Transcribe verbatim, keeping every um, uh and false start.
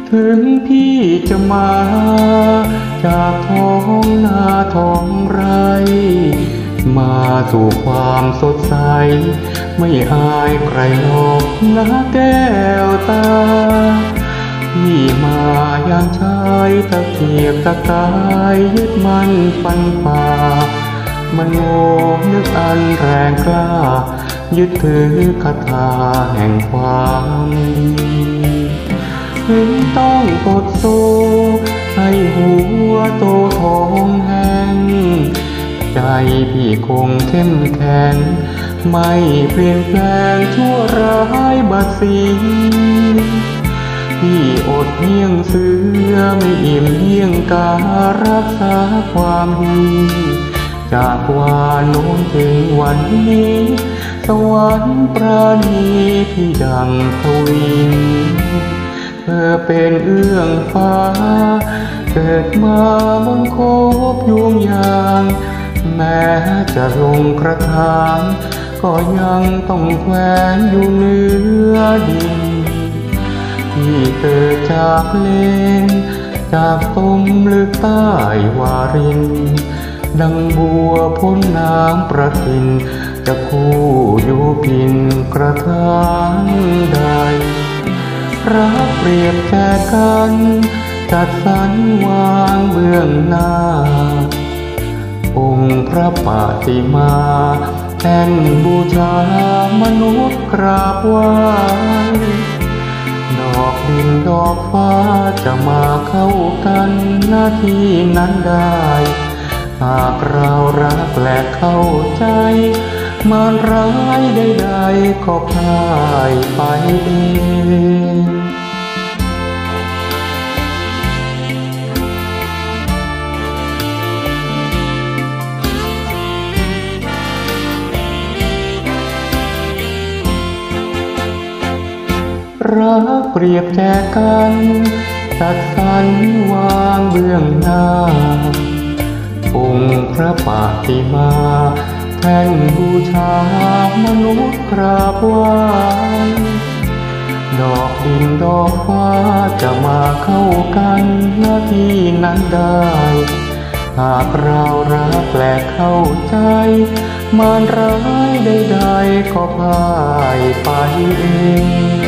ถึงพี่จะมาจากท้องนาท้องไร่มาสู่ความสดใสไม่อายใครหรอกนะแก้วตาพี่มายามชายตะเกียกตะกายยึดมันฟันฝ่ามันโง่นึกอันแรงกล้ายึดถือคาถาแห่งความดีถึงต้องกดโซ่ให้หัวโตทองแห้งใจพี่คงเข้มแข็งไม่เปลี่ยนแปลงชั่วร้ายบัดสีพี่อดเหี้ยงเสือไม่อิ่มเหี้ยงการักษาความดีจากวานโน้นถึงวันนี้สวรรค์ประณีพี่ดังทวินเธอเป็นเอื้องฟ้าเกิดมาบนโคบยวงยางแม้จะลงกระถางก็ยังต้องแขวนอยู่เนื้อดินที่เกิดจากเลนจากต้มลึกใต้วารินดังบัวพ้นน้ำประทินจะคู่อยู่พินกระถางใดรักเปรียบแก่กันจัดสรรวางเบื้องหน้าองค์พระปฏิมาแท่นบูชามนุษย์กราบไหว้ดอกดินดอกฟ้าจะมาเข้ากันหน้าที่นั้นได้หากเรารักและเข้าใจมารร้ายใดๆก็พ่ายไปเองรักเปรียบแจกันจัดสรรวางเบื้องหน้าองค์พระปฏิมาแท่นบูชามนุษย์กราบไหว้ดอกดินดอกฟ้าจะมาเข้ากันหน้าที่นั้นได้หากเรารักและเข้าใจมารร้ายใดๆก็พ่ายไปเอง